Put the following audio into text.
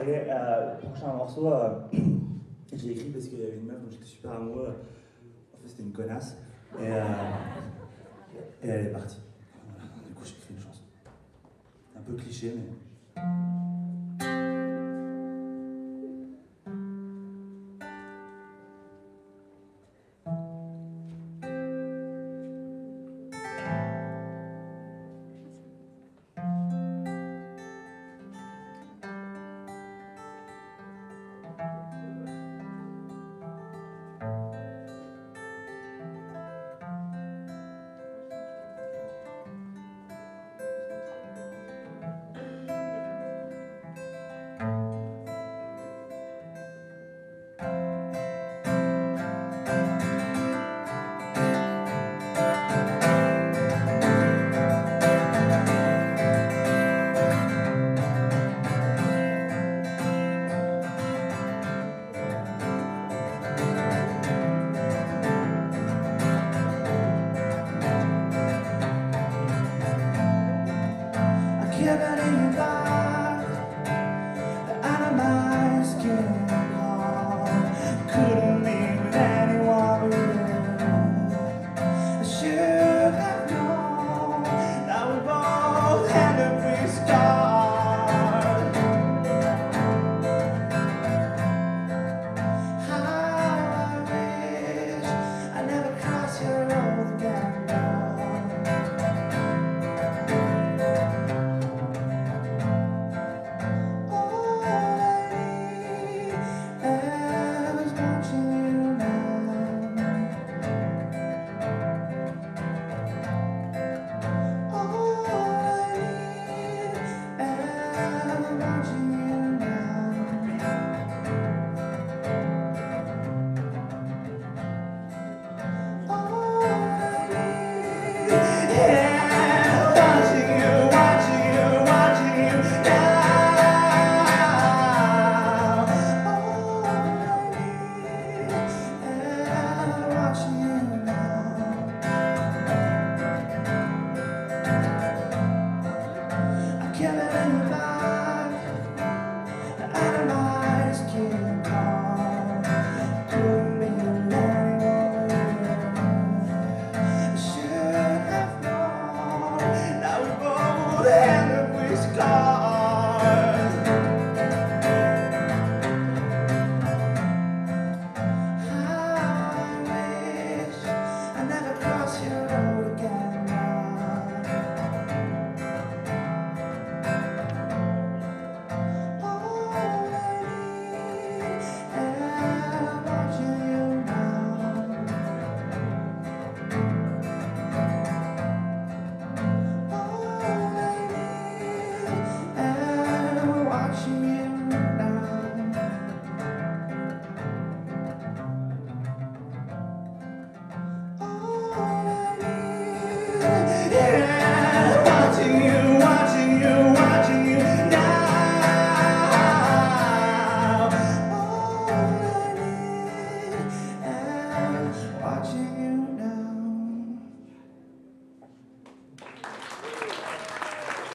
Allez, prochain morceau, j'ai écrit parce qu'il y avait une meuf dont j'étais super amoureux. En fait, c'était une connasse. Et elle est partie. Voilà, du coup, j'ai écrit une chanson. C'est un peu cliché, mais. Watching you